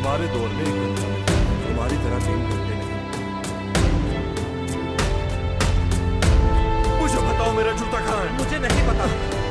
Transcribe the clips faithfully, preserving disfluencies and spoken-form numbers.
हमारे दौर में एक घंटा मिलता है, तुम्हारी तरह तीन घंटे नहीं। मुझे बताओ मेरा जूता कहाँ है? मुझे नहीं पता।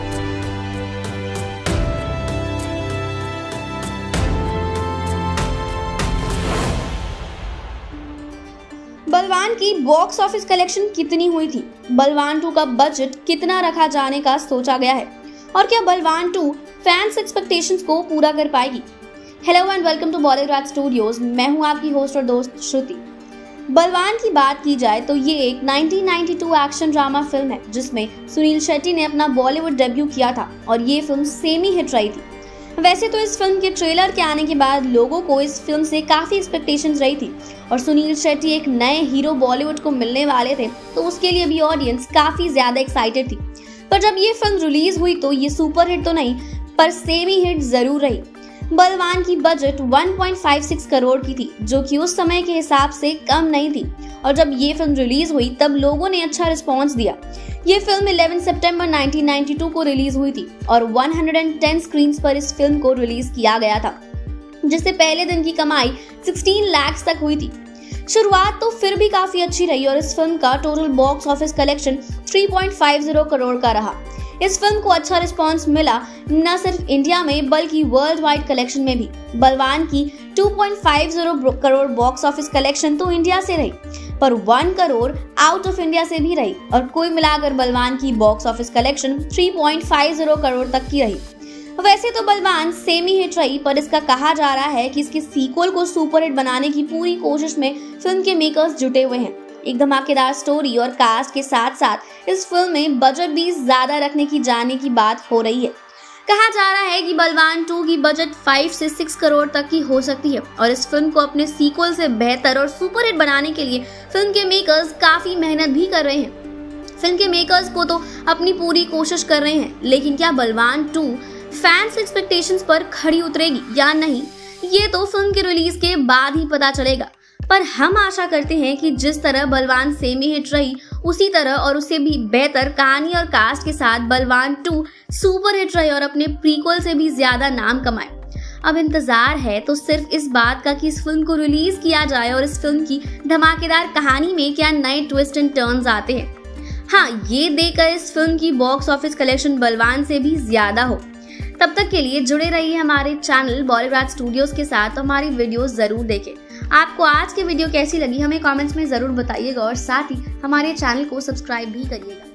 बलवान की बॉक्स ऑफिस कलेक्शन कितनी हुई थी? बलवान टू का बजट कितना रखा जाने का सोचा गया है? और क्या बलवान टू फैंस एक्सपेक्टेशंस को पूरा कर पाएगी? Hello and welcome to Bollywood studios. मैं हूं आपकी होस्ट और दोस्त श्रुति। बलवान की बात की जाए तो ये एक nineteen ninety two action drama film है जिसमें सुनील शेट्टी ने अपना बॉलीवुड डेब्यू किया था और ये फिल्म सेमी हिट रही थी। वैसे तो इस फिल्म के ट्रेलर के आने के बाद लोगों को इस फिल्म से काफी एक्सपेक्टेशंस रही थी और सुनील शेट्टी एक नए हीरो बॉलीवुड को मिलने वाले थे तो उसके लिए भी ऑडियंस काफी ज्यादा एक्साइटेड थी। पर जब ये फिल्म रिलीज हुई तो ये सुपर हिट तो नहीं पर सेमी हिट जरूर रही। बलवान की budget one point five six crore की थी जो कि उस समय के हिसाब से कम नहीं थी और जब ये फिल्म रिलीज हुई तब लोगों ने अच्छा रिस्पांस दिया। ये फिल्म ग्यारह सितंबर नाइनटीन नाइंटी टू को रिलीज हुई थी और एक सौ दस स्क्रीन्स पर इस फिल्म को रिलीज किया गया था जिससे पहले दिन की कमाई सोलह लाख तक हुई थी। शुरुआत तो फिर भी काफी अच्छी रही और इस फिल्म का टोटल बॉक्स ऑफिस कलेक्शन तीन पॉइंट पाँच शून्य करोड़ का रहा। इस फिल्म को अच्छा रिस्पांस मिला न सिर्फ इंडिया में बल्कि वर्ल्ड वाइड कलेक्शन में भी। बलवान की दो पॉइंट पाँच शून्य करोड़ बॉक्स ऑफिस कलेक्शन तो इंडिया से रही पर एक करोड़ आउट ऑफ इंडिया से भी रही और कुल मिलाकर बलवान की बॉक्स ऑफिस कलेक्शन तीन पॉइंट पाँच शून्य करोड़ तक की रही। वैसे तो बलवान सेमी हिट रही पर इसका कहा जा रहा है कि इसके सीक्वल को सुपर हिट बनाने की पूरी कोशिश में फिल्म के मेकर्स जुटे हुए हैं। एक धमाकेदार स्टोरी और कास्ट के साथ साथ इस फिल्म में बजट भी ज्यादा रखने की जाने की बात हो रही है। कहा जा रहा है कि बलवान टू की बजट पाँच से छह करोड़ तक की हो सकती है और इस फिल्म को अपने सीक्वल से बेहतर और सुपर हिट बनाने के लिए फिल्म के मेकर्स काफी मेहनत भी कर रहे हैं। फिल्म के मेकर्स को तो अपनी पूरी कोशिश कर रहे हैं लेकिन क्या बलवान टू फैंस एक्सपेक्टेशंस पर खड़ी उतरेगी या नहीं ये तो फिल्म के रिलीज के बाद ही पता चलेगा। पर हम आशा करते हैं कि जिस तरह बलवान सेमी हिट रही उसी तरह और उससे भी बेहतर कहानी और कास्ट के साथ बलवान टू सुपर हिट रहे और अपने प्रीक्वल से भी ज्यादा नाम कमाए। अब इंतजार है तो सिर्फ इस बात का कि इस फिल्म को रिलीज किया जाए और इस फिल्म की धमाकेदार कहानी में क्या नए ट्विस्ट एंड टर्न्स आते हैं। हाँ, ये देखकर इस फिल्म की बॉक्स ऑफिस कलेक्शन बलवान से भी ज्यादा हो। तब तक के लिए जुड़े रहिए हमारे चैनल बॉलीवुड स्टूडियोज के साथ। हमारी वीडियोस जरूर देखें। आपको आज की वीडियो कैसी लगी हमें कमेंट्स में जरूर बताइएगा और साथ ही हमारे चैनल को सब्सक्राइब भी करिएगा।